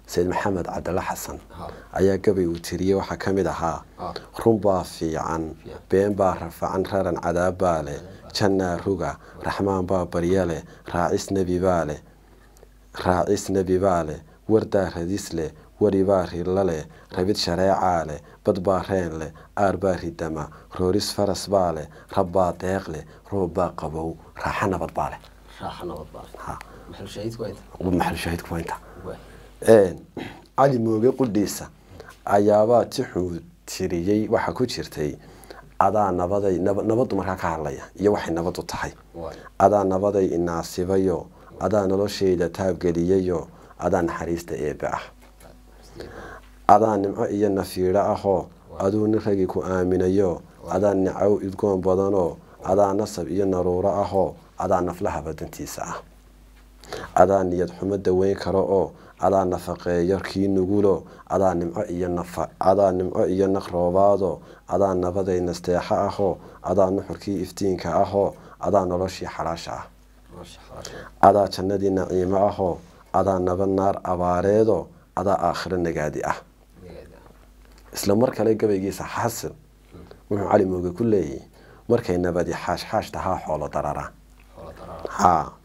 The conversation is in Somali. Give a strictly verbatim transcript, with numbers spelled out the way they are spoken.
Sayid Maxamed Cabdille Xasan ayaa gabay uu tiriyay waxa kamid ahaa run baa fiican been baa rafacan raran cadaab baa leh janna ruga raxmaan baa barya leh raacis nabi baa leh raacis nabi baa leh wardaa radis leh wari baa rilla leh rabid shareeca leh bad baa reen leh aar baa ridama rooris faras baa leh rab baa deeq leh roob baa qabow raaxa nabad baa leh raaxa nabad baa leh ha maxal shahidku inta maxal shahidku inta een Cali Mooge qudhiisa ayaaba tixu tiriyay waxa ku jirtay adaa nabaday nabadu markaa ka hadlaya iyo waxay nabadu tahay adaa nabaday inaasibayo adaa noloshayda taab galiyayo adaa naxariista eebe ah adaa nimco iyo nafiira ahoo aduu nin ragi ku aaminayo adaa nicow idgoon badanoo adaa nasab iyo naruuro ahoo adaa naflaha badantiisa ah adaa niyad xumo daweyn karo oo adaa nafaqeeyo kii nugulo adaa nimco iyo nafa adaa nimco iyo naqroobaado adaa nabaday nasteexa ahoo adaa nuxurkii iftiinka ahoo adaa noloshii xalaasha ah adaa jannadii naciimo ahoo adaa nabad naar abaareedo adaa aakhiro nagaadi ah isla mar kale gabaygiisa xasil wuxuu Cali Mooge ku leeyahay markay nabadi xaash xaash tahaa xoolo darara ha